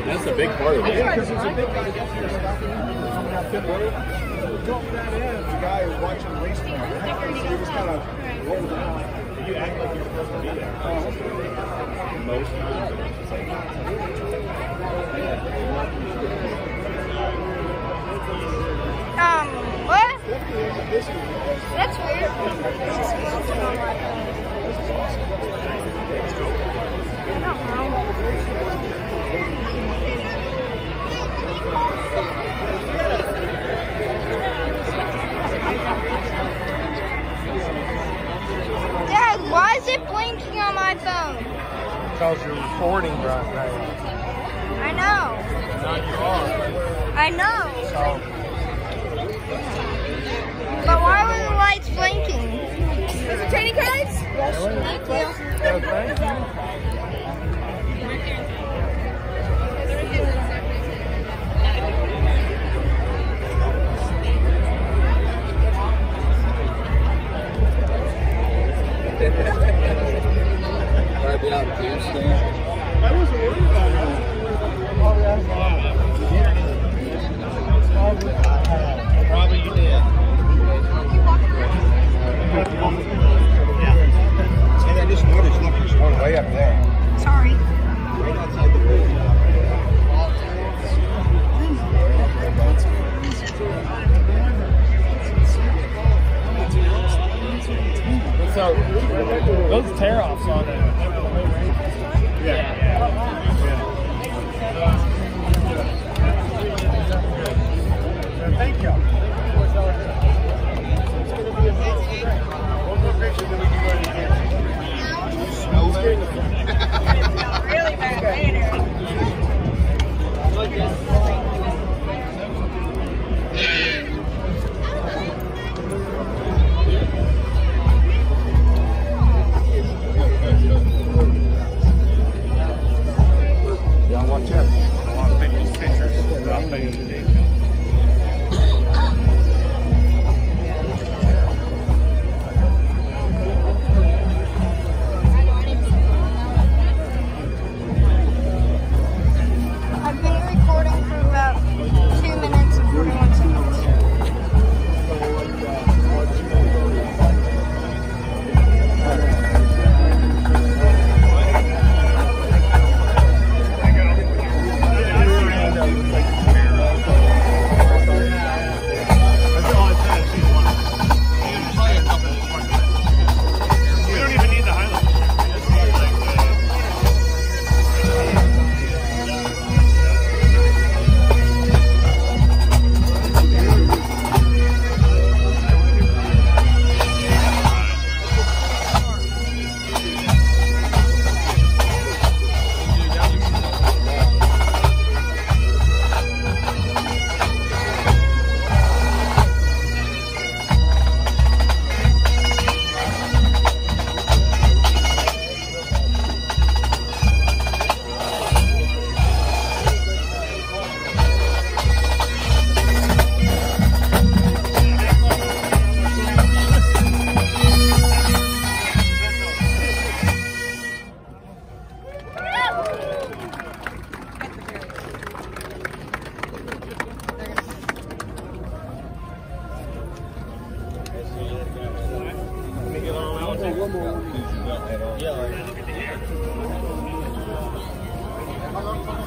That's a big part of it. Yeah, because it's a big part of it. Going that end, the guy was watching the race track. He just kind of rolled down. You act like you're supposed to be there. Most times. What? That's weird. Dad, why is it blinking on my phone? Because you're recording right now. I know. Not you are. I know. So, But why were the lights blinking? Is it trading cards? Yes, thank you. thank you. Probably out of Tuesday. I wasn't worried about it. Probably you did. And I just noticed, look, there's one way up there. Sorry. Right outside the building. So, those tear-offs on it. Thank you. One more picture, then we can go to the game. Really bad later. Y'all watch out. I want to take these pictures. I'll take you the I've been recording for about 2 minutes and 41 seconds. We don't even need the highlights. Yeah.